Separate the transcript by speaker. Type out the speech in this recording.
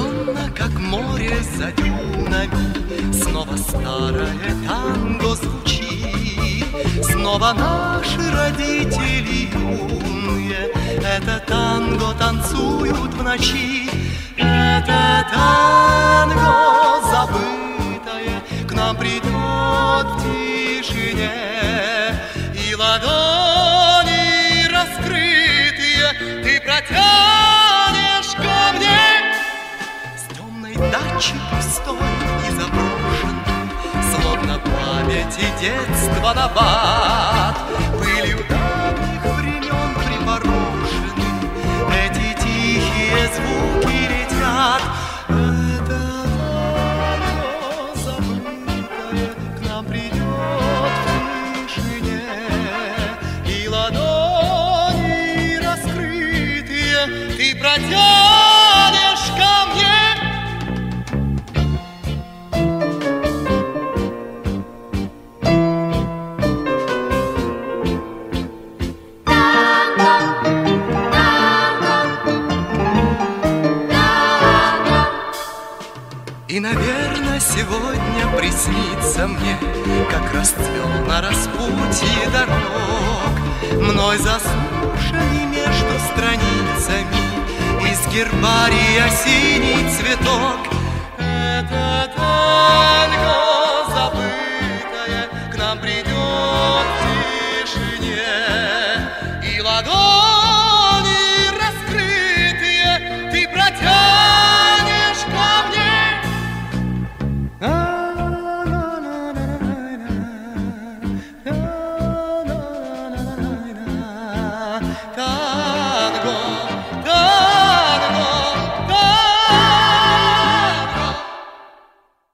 Speaker 1: Туманно, как море за дюнами, снова старое танго звучит. Снова наши родители юные это танго танцуют в ночи. Это танго забытое к нам придет в тишине, и ладони раскрытые ты протянешь ко мне. С темной дачи пустой и заброшенной, словно памяти детства набат, пылью давних времен припорошены эти тихие звуки летят. Это танго забытое к нам придет в тишине, и ладони раскрытые ты протянешь ко мне. И, наверное, сегодня приснится мне, как расцвел на распутье дорог мной заслушанный между страницами из гербария синий